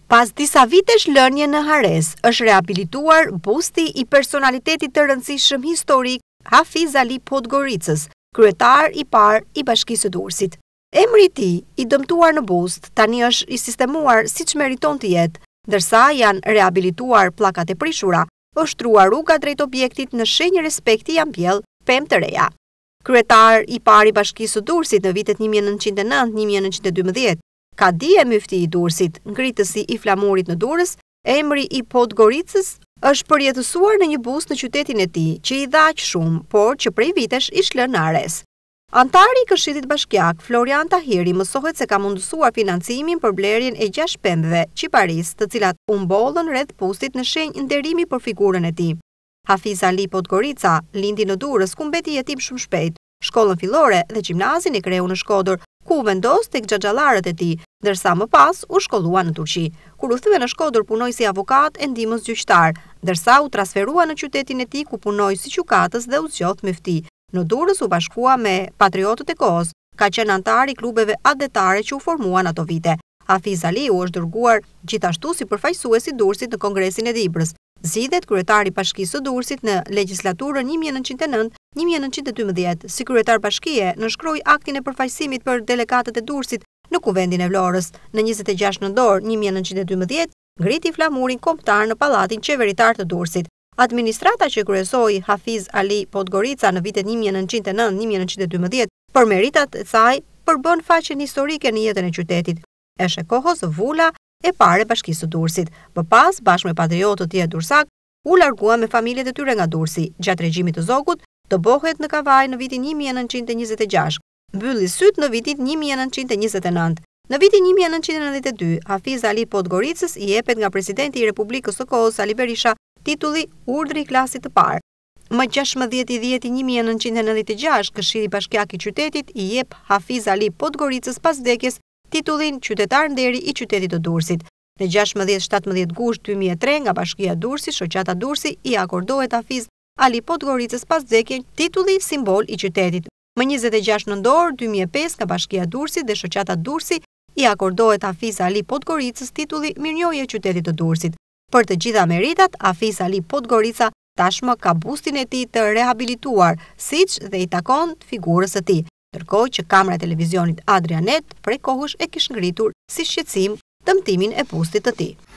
Pas disa vitesh lënje në Hares, është rehabilituar busti i personalitetit të rëndësishëm historik Hafiz Ali Podgoricës, kryetar i parë i Bashkisë së Durrësit. Emri i tij, i dëmtuar në bust, tani është i sistemuar siç meriton të jetë, ndërsa janë rehabilituar pllakat e prishura, është truar rruga drejt objektit në shenjë respekti janë mbjell pemë të reja. Kryetar i parë i Bashkisë së Durrësit në vitet 1909-1912, Kadia Myfti i Durrësit, ngritësi i flamurit në Durrës, emri i Podgoricës është përjetësuar në një bust në qytetin e tij, që i dha aq shumë, por që prej vitesh ish lënë në Ares. Antari i Këshillit Bashkiak, Florian Tahiri, mësohet se ka mundësuar financimin për blerjen e 6 pemëve qiparis, të cilat u mbollën rreth bustit në shenjë nderimi për figurën e tij. Hafiz Ali Podgorica lindi në Durrës, ku mbeti jetim shumë shpejt. Shkollën fillore dhe gjimnazin e kreu në Shkodër, ku u vendos tek xhaxhallarët e tij, ndërsa më pas u shkollua në Turqi. Kur u thye në Shkodër, punoi si avokat e ndihmës gjyqtar, ndërsa u transferua në qytetin e tij, ku punoi si gjykatës dhe u zgjodh myfti. Në Durrës u bashkua me patriotët e kohës, ka qenë antar i klubeve adetare që u formuan ato vite. Hafiz Ali u është dërguar gjithashtu si përfaqësues i Durrësit në Kongresin e Dibrës. Zgjidhet kryetari i Bashkisë së Durrësit në legjislaturën 1909-1912. Si kryetar bashkie, nënshkroi aktin e përfaqësimit për delegatët e Durrësit në Kuvendin e Vlorës. Në 26 nëntor 1912, ngriti flamurin kombëtar në Pallatin Qeveritar të Durrësit. Administrata që kryesoi Hafiz Ali Podgorica në vitet 1909-1912 për meritat e saj përbën faqen historike në jetën e qytetit. Është e kohës vula e parë e Bashkisë së Durrësit. Më pas, bashkë me patriotët tjerë durrësak, u largua me familjet e tyre nga Durrësi. Gjatë regjimit të Zogut, dëbohet në Kavaj në vitin 1926. Mbylli syt në vitin 1929. Në vitin 1992, Hafiz Ali Podgoricës i jepet nga presidenti i Republikës së kohës Ali Berisha titulli Urdhri i Klasit të Parë. Më 16/10/1996, Këshilli Bashkiak i qytetit i jep Hafiz Ali Podgoricës pas vdekjes titullin qytetar nderi i qytetit të Durrësit. Në 16-17 gusht 2003 nga Bashkia e Durrësit, shoqata Durrësi i akordohet Hafiz Ali Podgoricës pas vdekjes titulli simbol i qytetit. Më 26 nëntor 2005 nga Bashkia e Durrësit dhe shoqata Durrësi i akordohet Hafiz Ali Podgoricës titulli mirënjohje e qytetit të Durrësit. Për të gjitha meritat, Hafiz Ali Podgorica tashmë ka bustin e tij të rehabilituar, siç dhe i takon figurës së tij. Ndërkohë që kamera e televizionit Adrianet prej kohësh e kishte ngritur si shqetësim dëmtimin e bustit të tij.